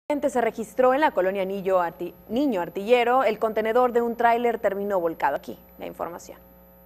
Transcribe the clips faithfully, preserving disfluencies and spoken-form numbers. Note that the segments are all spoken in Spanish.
Se registró en la colonia Niño, Arti Niño Artillero. El contenedor de un tráiler terminó volcado. Aquí la información.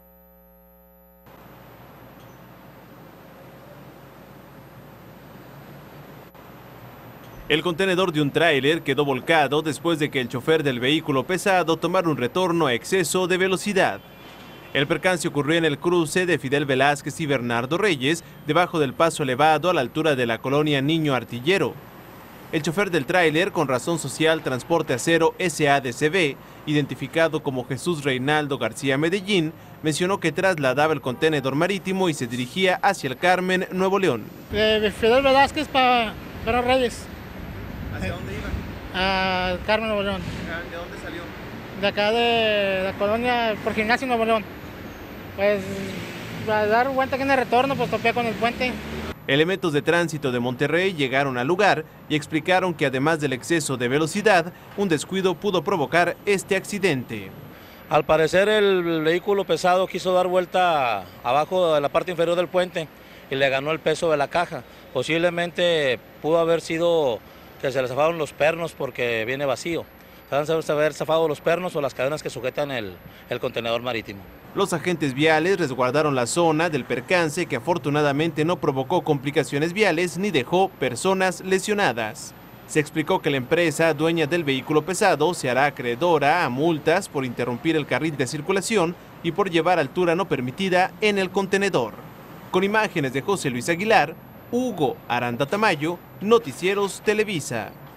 El contenedor de un tráiler quedó volcado después de que el chofer del vehículo pesado tomara un retorno a exceso de velocidad. El percance ocurrió en el cruce de Fidel Velázquez y Bernardo Reyes, debajo del paso elevado a la altura de la colonia Niño Artillero. El chofer del tráiler, con razón social Transporte Acero S A D C B, identificado como Jesús Reinaldo García Medellín, mencionó que trasladaba el contenedor marítimo y se dirigía hacia el Carmen, Nuevo León. De Fidel Velázquez para Bernardo Reyes. ¿Hacia dónde iba? A Carmen, Nuevo León. ¿De dónde salió? De acá de la colonia, por Gimnasio, Nuevo León. Pues, para dar vuelta aquí en el retorno, pues topé con el puente. Elementos de tránsito de Monterrey llegaron al lugar y explicaron que además del exceso de velocidad, un descuido pudo provocar este accidente. Al parecer el vehículo pesado quiso dar vuelta abajo de la parte inferior del puente y le ganó el peso de la caja. Posiblemente pudo haber sido que se le zafaron los pernos porque viene vacío. Deben haber zafado los pernos o las cadenas que sujetan el, el contenedor marítimo. Los agentes viales resguardaron la zona del percance, que afortunadamente no provocó complicaciones viales ni dejó personas lesionadas. Se explicó que la empresa dueña del vehículo pesado se hará acreedora a multas por interrumpir el carril de circulación y por llevar altura no permitida en el contenedor. Con imágenes de José Luis Aguilar, Hugo Aranda Tamayo, Noticieros Televisa.